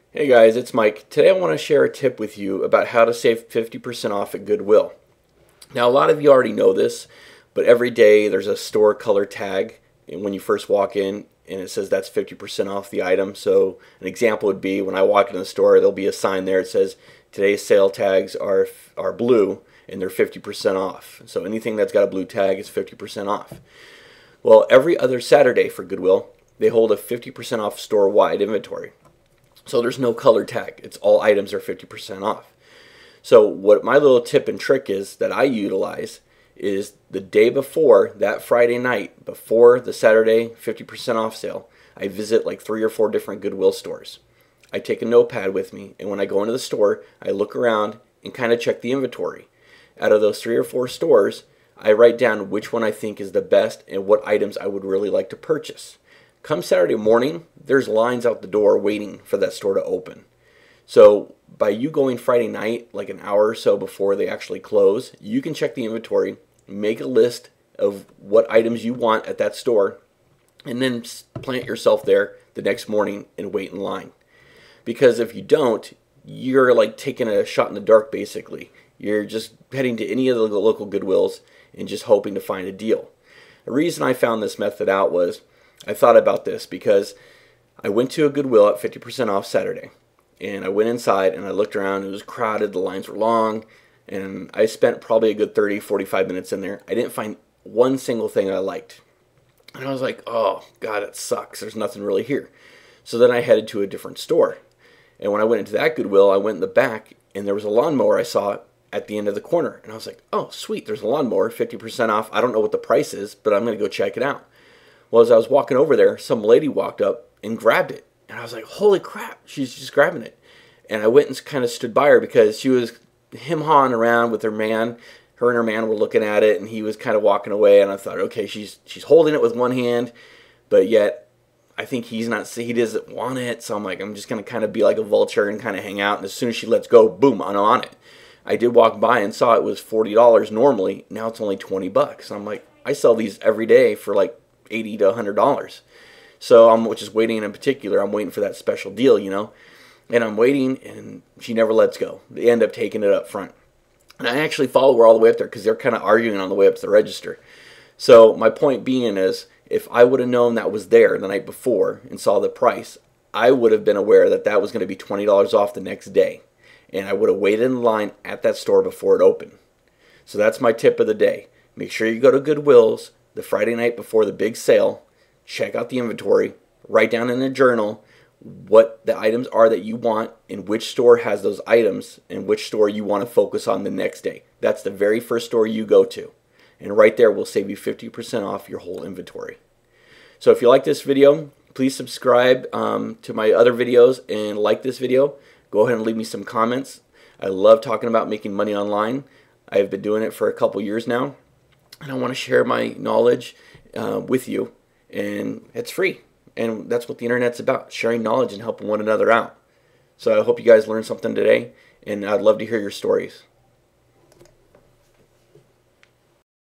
Hey guys, it's Mike. Today I want to share a tip with you about how to save 50% off at Goodwill. Now, a lot of you already know this, but every day there's a store color tag when you first walk in, and it says that's 50% off the item. So an example would be when I walk into the store, there'll be a sign there that says today's sale tags are blue and they're 50% off. So anything that's got a blue tag is 50% off. Well, every other Saturday for Goodwill, they hold a 50% off store-wide inventory. So there's no color tag. It's all items are 50% off. So what my little tip and trick is that I utilize is the day before, that Friday night, before the Saturday 50% off sale, I visit like 3 or 4 different Goodwill stores. I take a notepad with me, and when I go into the store, I look around and kind of check the inventory. Out of those 3 or 4 stores, I write down which one I think is the best and what items I would really like to purchase. Come Saturday morning, there's lines out the door waiting for that store to open. So by you going Friday night, like an hour or so before they actually close, you can check the inventory, make a list of what items you want at that store, and then plant yourself there the next morning and wait in line. Because if you don't, you're like taking a shot in the dark basically. You're just heading to any of the local Goodwills and just hoping to find a deal. The reason I found this method out was I thought about this because I went to a Goodwill at 50% off Saturday, and I went inside and I looked around. It was crowded, the lines were long, and I spent probably a good 30-45 minutes in there. I didn't find one single thing I liked, and I was like, oh god, it sucks, there's nothing really here. So then I headed to a different store, and when I went into that Goodwill, I went in the back and there was a lawnmower I saw at the end of the corner, and I was like, oh sweet, there's a lawnmower 50% off. I don't know what the price is, but I'm gonna go check it out. Well, as I was walking over there, some lady walked up and grabbed it. And I was like, holy crap, she's just grabbing it. And I went and kind of stood by her because she was him-hawing around with her man. Her and her man were looking at it, and he was kind of walking away. And I thought, okay, she's holding it with one hand, but yet I think he doesn't want it. So I'm like, I'm just going to kind of be like a vulture and kind of hang out. And as soon as she lets go, boom, I'm on it. I did walk by and saw it was $40 normally. Now it's only $20. I'm like, I sell these every day for like $80 to $100. So I'm just waiting. In particular, I'm waiting for that special deal, and I'm waiting, and she never lets go. They end up taking it up front, and I actually follow her all the way up there because they're kind of arguing on the way up to the register. So my point being is, if I would have known that was there the night before and saw the price, I would have been aware that that was going to be $20 off the next day, and I would have waited in line at that store before it opened. So that's my tip of the day. Make sure you go to Goodwill's the Friday night before the big sale, check out the inventory, write down in a journal what the items are that you want and which store has those items and which store you want to focus on the next day. That's the very first store you go to. And right there will save you 50% off your whole inventory. So if you like this video, please subscribe to my other videos and like this video. Go ahead and leave me some comments. I love talking about making money online. I've been doing it for a couple years now. And I want to share my knowledge with you, and it's free. And that's what the internet's about, sharing knowledge and helping one another out. So I hope you guys learned something today, and I'd love to hear your stories.